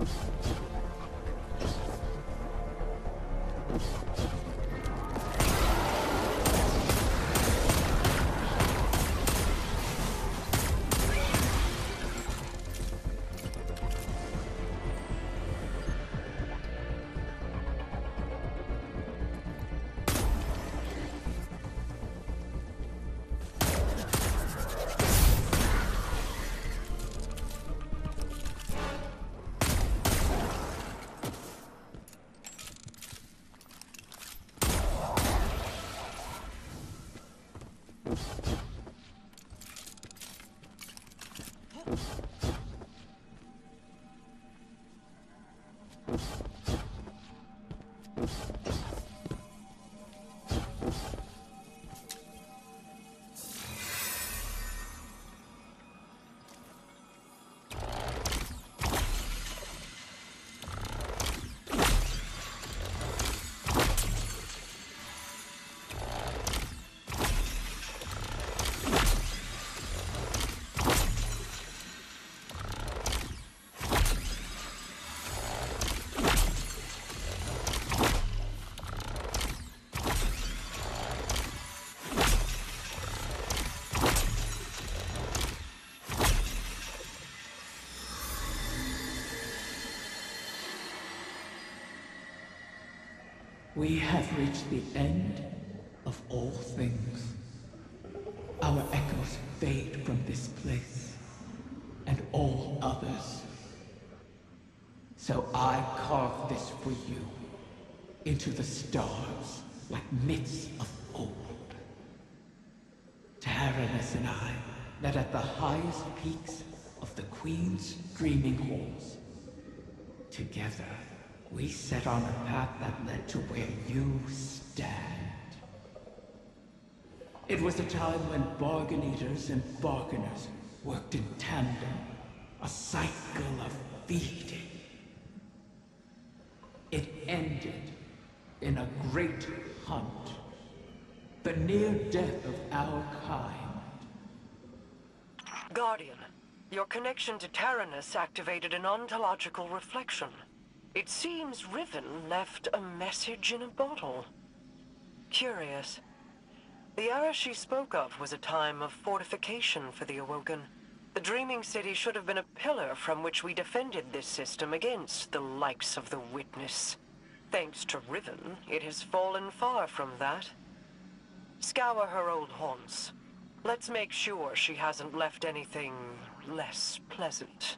We have reached the end of all things. Our echoes fade from this place, and all others. So I carve this for you, into the stars, like myths of old. Taranis and I met at the highest peaks of the Queen's dreaming halls. Together, we set on a path that led to where you stand. It was a time when bargain eaters and bargainers worked in tandem, a cycle of feeding. It ended in a great hunt, the near death of our kind. Guardian, your connection to Taranis activated an ontological reflection. It seems Riven left a message in a bottle. Curious. The era she spoke of was a time of fortification for the Awoken. The Dreaming City should have been a pillar from which we defended this system against the likes of the Witness. Thanks to Riven, it has fallen far from that. Scour her old haunts. Let's make sure she hasn't left anything less pleasant.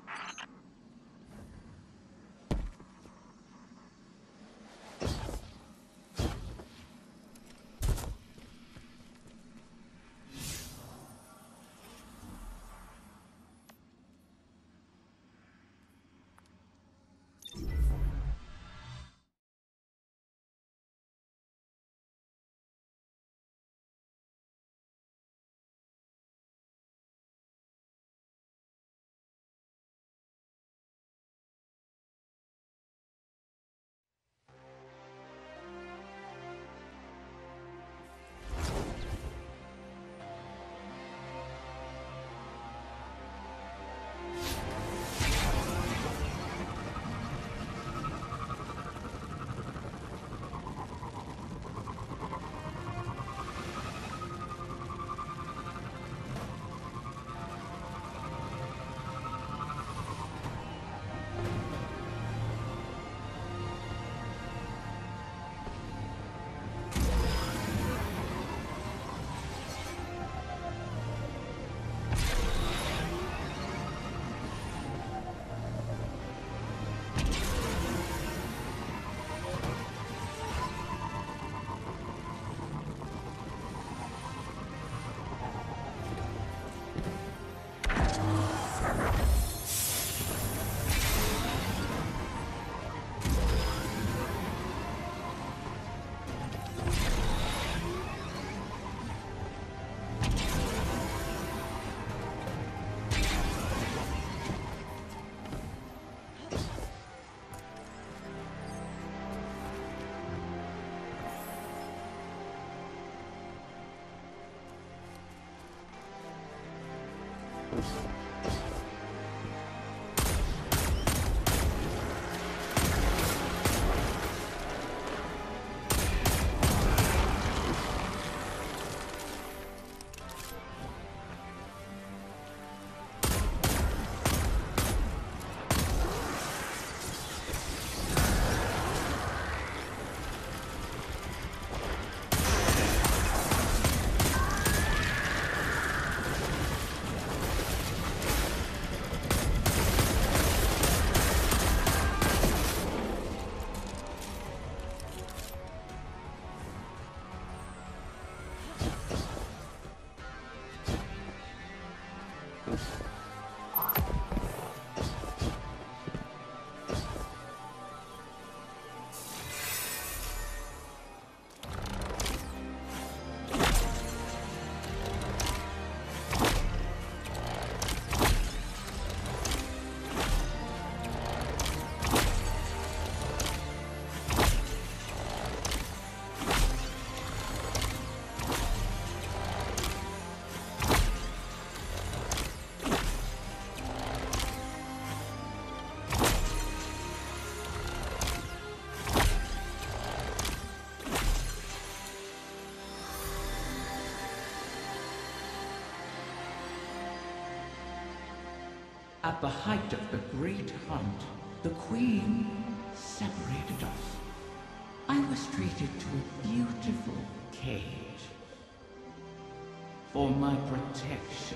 At the height of the great hunt, the Queen separated us. I was treated to a beautiful cage. For my protection.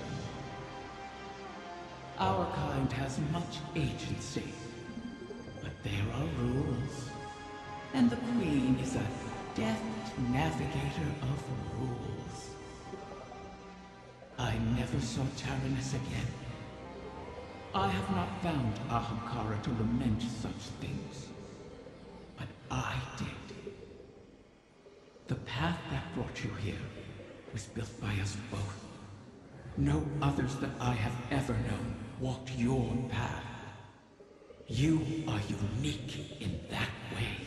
Our kind has much agency, but there are rules. And the Queen is a deft navigator of rules. I never saw Tyrannus again. I have not found Ahamkara to lament such things. But I did. The path that brought you here was built by us both. No others that I have ever known walked your path. You are unique in that way.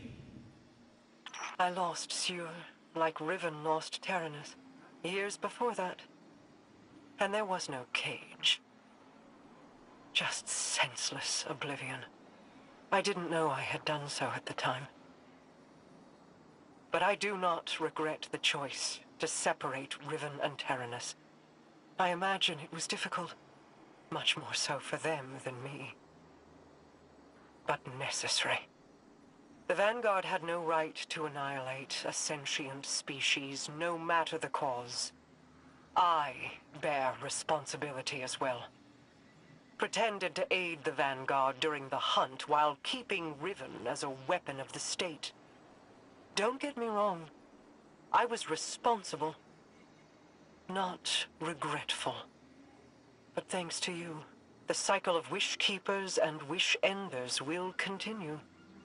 I lost Sieur, like Riven lost Tyrannus, years before that. And there was no cage. Just senseless oblivion. I didn't know I had done so at the time. But I do not regret the choice to separate Riven and Tyrannus. I imagine it was difficult, much more so for them than me. But necessary. The Vanguard had no right to annihilate a sentient species, no matter the cause. I bear responsibility as well. Pretended to aid the Vanguard during the hunt while keeping Riven as a weapon of the state. Don't get me wrong. I was responsible. Not regretful. But thanks to you, the cycle of wish keepers and wish enders will continue.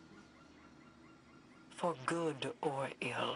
For good or ill.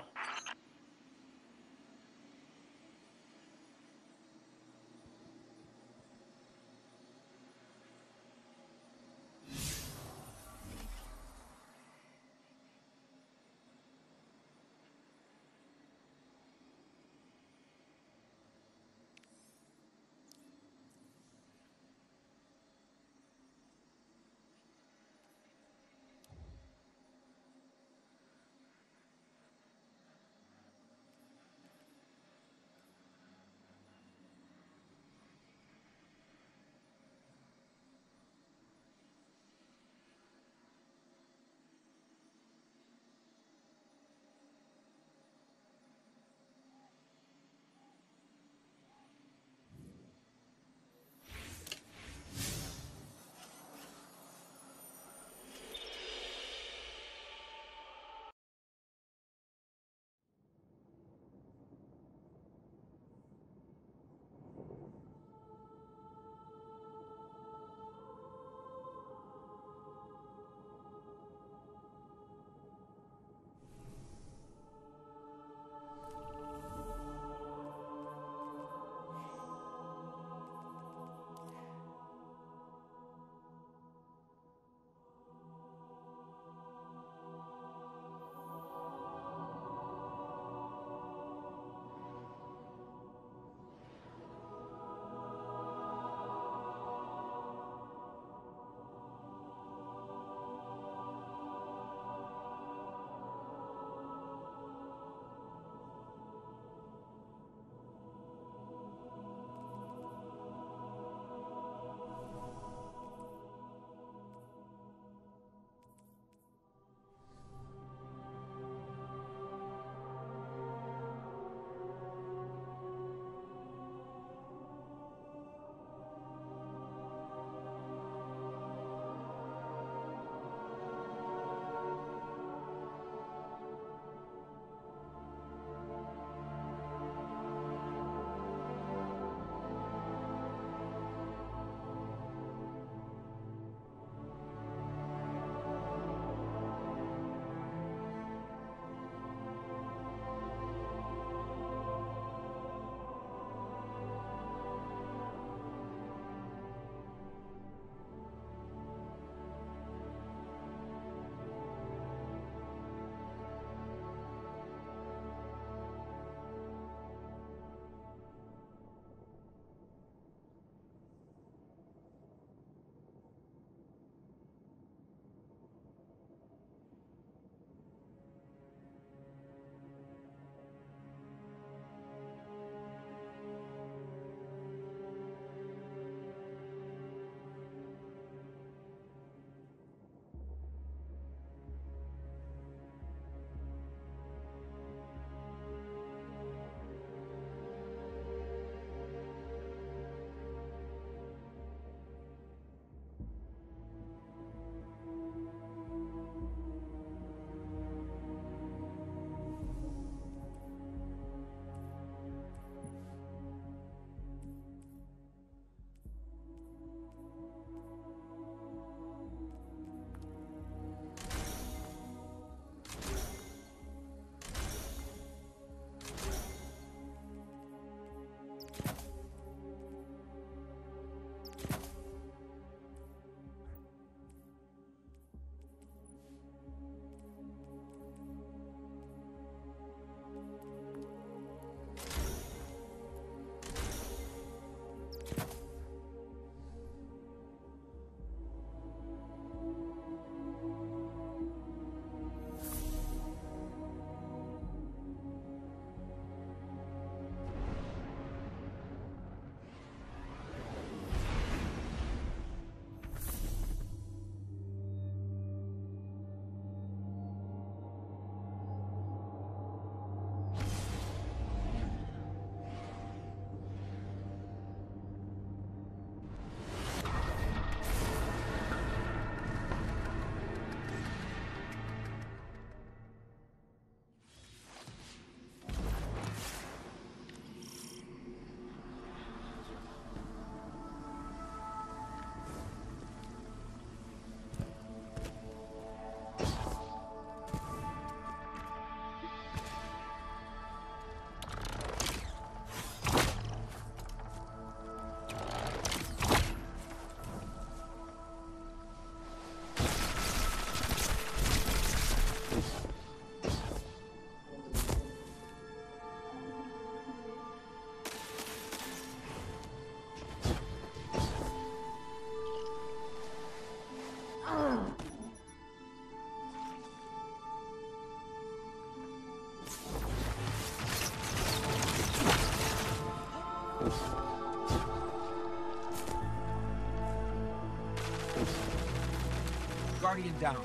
Guardian down.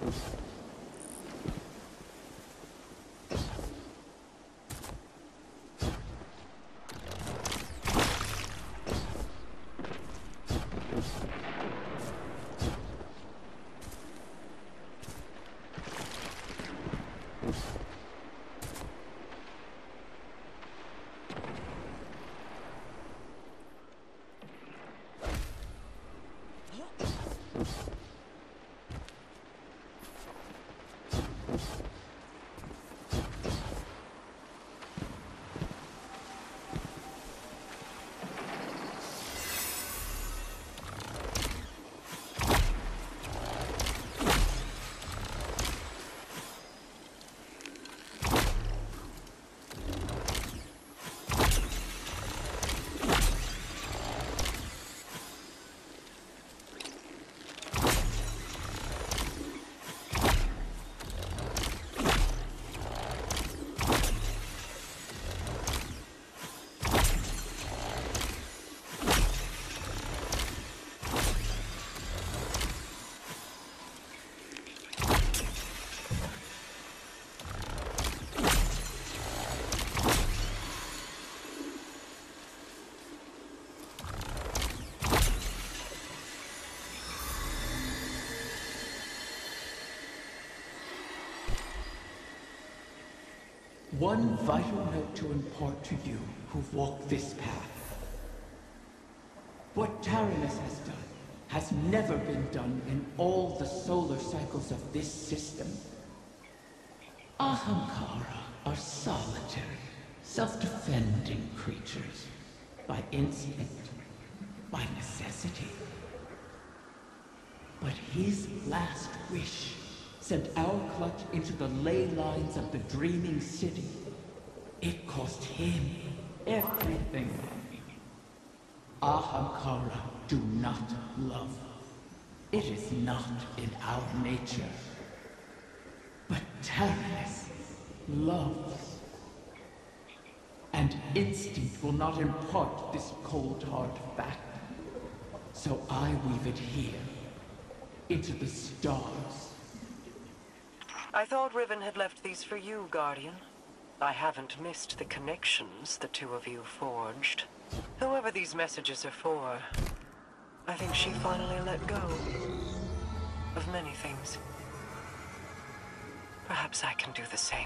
One vital note to impart to you who've walked this path. What Taranis has done has never been done in all the solar cycles of this system. Ahamkara are solitary, self-defending creatures, by instinct, by necessity. But his last wish sent our clutch into the ley lines of the dreaming city. It cost him everything. Ahamkara do not love. It is not in our nature. But Taranis loves. And instinct will not impart this cold hard fact. So I weave it here, into the stars. I thought Riven had left these for you, Guardian. I haven't missed the connections the two of you forged. Whoever these messages are for, I think she finally let go of many things. Perhaps I can do the same.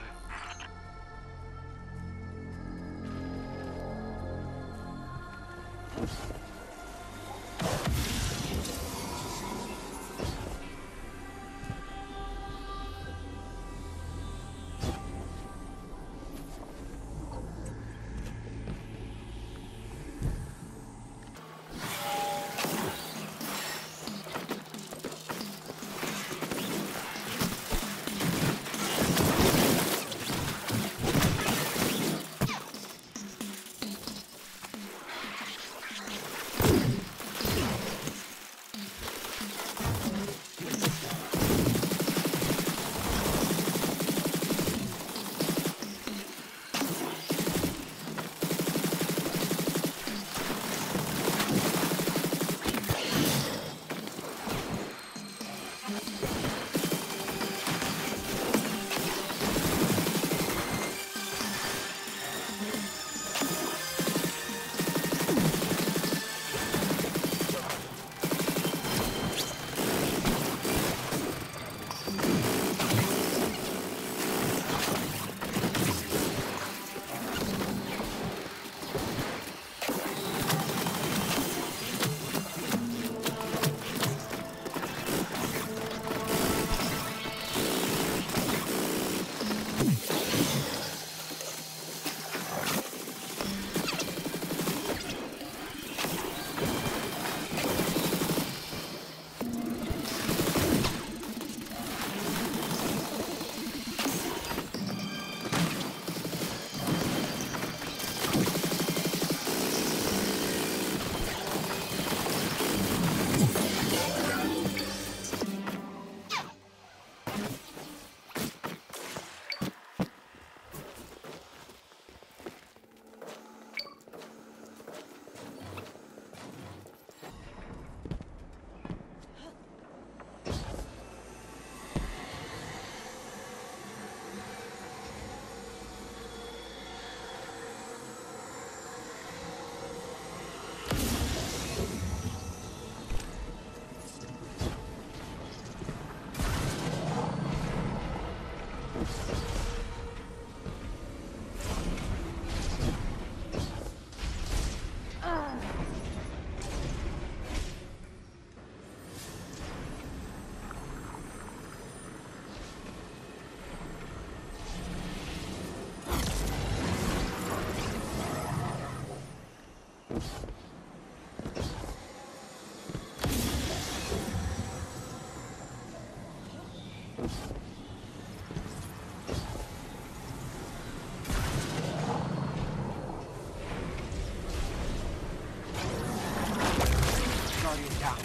Guardian down.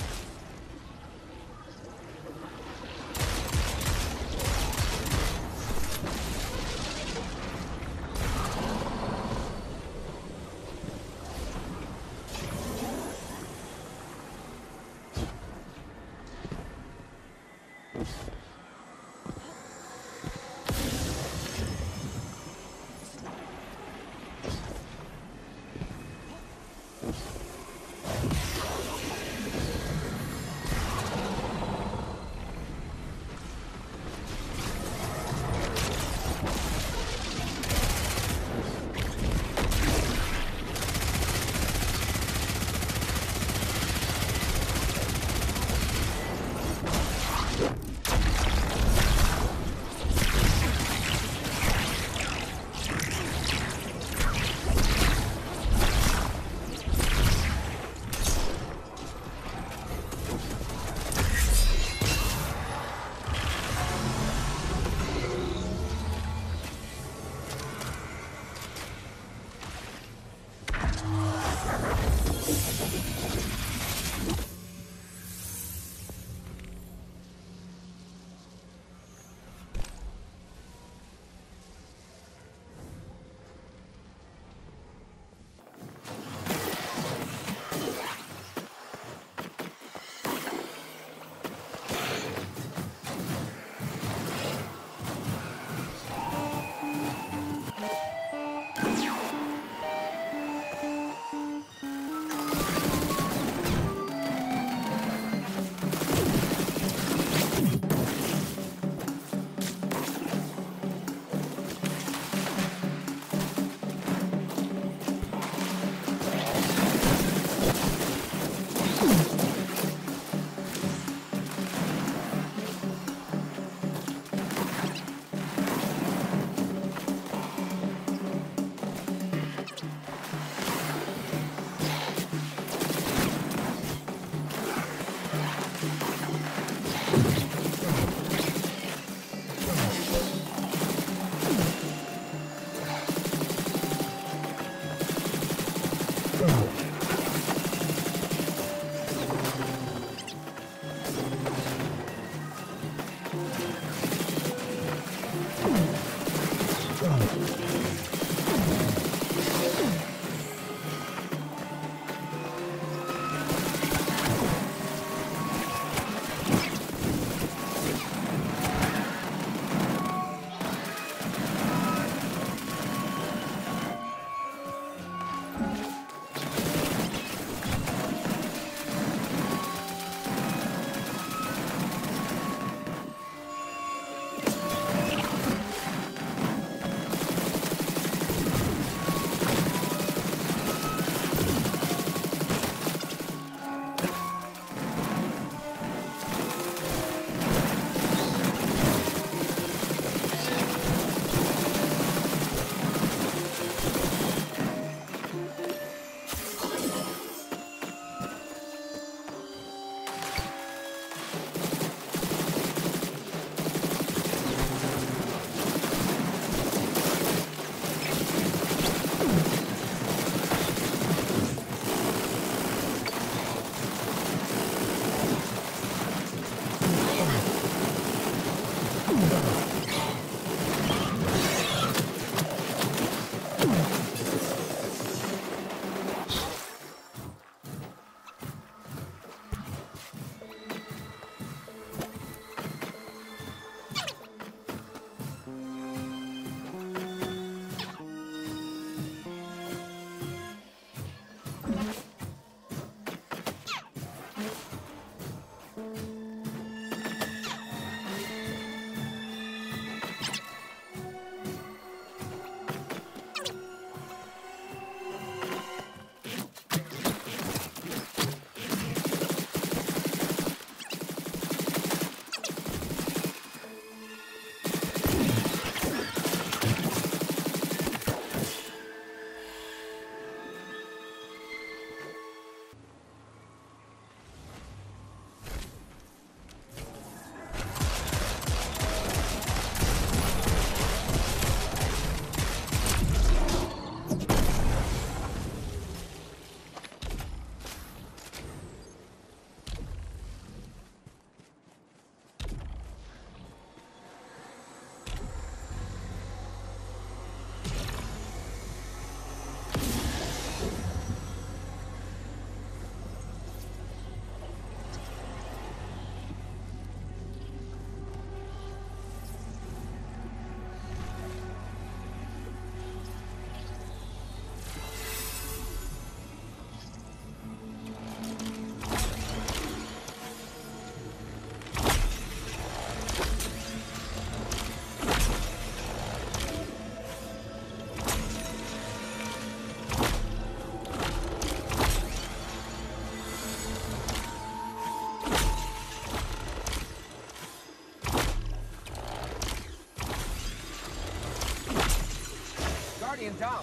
down.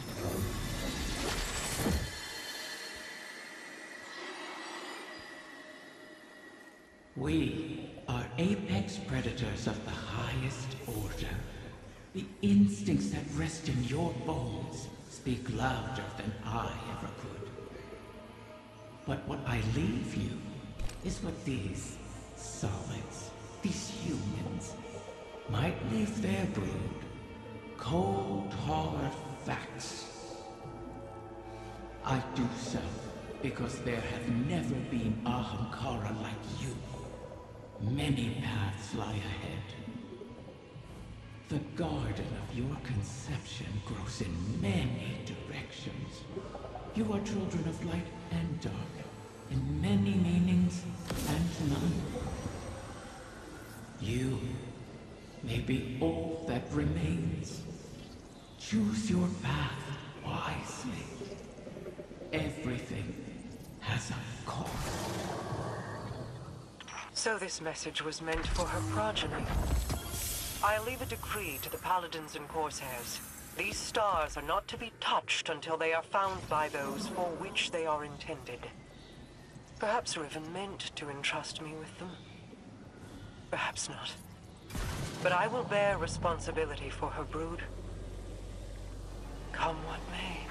We are apex predators of the highest order. The instincts that rest in your bones speak louder than I ever could. But what I leave you is what these solids, these humans, might leave their brood. Cold, hard facts. I do so because there have never been Ahamkara like you. Many paths lie ahead. The garden of your conception grows in many directions. You are children of light and dark, in many meanings and none. You may be all that remains. Choose your path wisely. Everything has a cost. So this message was meant for her progeny. I'll leave a decree to the paladins and corsairs. These stars are not to be touched until they are found by those for which they are intended. Perhaps Riven meant to entrust me with them. Perhaps not. But I will bear responsibility for her brood. Come what may.